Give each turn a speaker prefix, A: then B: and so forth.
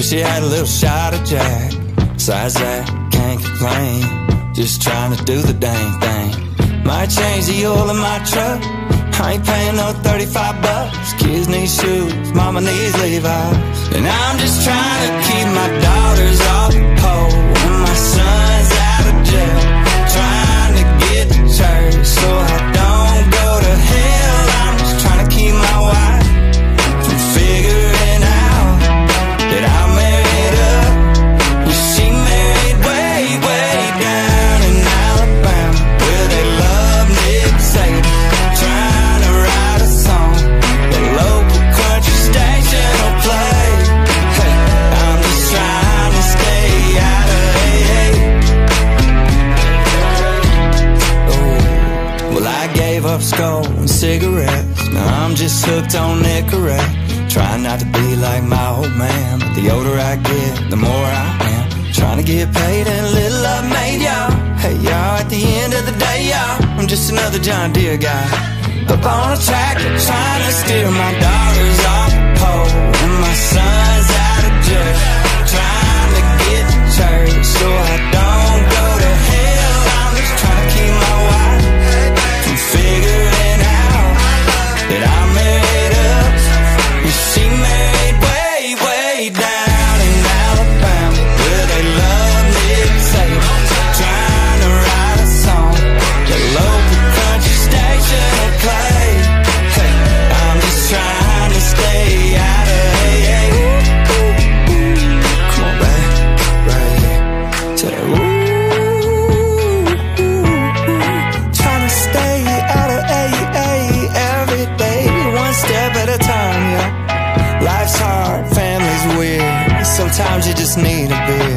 A: Wish she had a little shot of Jack. Besides that, can't complain. Just trying to do the dang thing. Might change the oil in my truck. I ain't paying no 35 bucks. Kids need shoes, mama needs Levi's. And I'm just trying to keep my daughters off the pole and my son's out of jail. Trying to get to church so I don't go to hell. I'm just trying to keep my wife from figuring out that I'm married up. And she married way, way down in Alabama, where they love Nick Saban. Trying to write a song the local country station will play. Hey, I'm just trying to stay out of AA. Oh, well, I gave up skoal and cigarettes. Now I'm just hooked on Nicorette. Trying not to be like my old man, but the older I get, the more I am. Trying to get paid and a little love made, y'all. Hey, y'all, at the end of the day, y'all, I'm just another John Deere guy up on a tractor, trying to steer my daughters off the pole and my son's out of jail. Trying to get to church so I don't go to hell. I'm just trying to keep my wife from figuring out that I'm married up. And she married way, way down in Alabama, where they love Nick Saban. Trying to write a song the local country station will play. Hey, I'm just trying to stay out of AA. Come on back, right here. Say, ooh. Trying to stay out of AA every day, one step at a time, yeah. Life's hard, family's weird. Sometimes you just need a beer.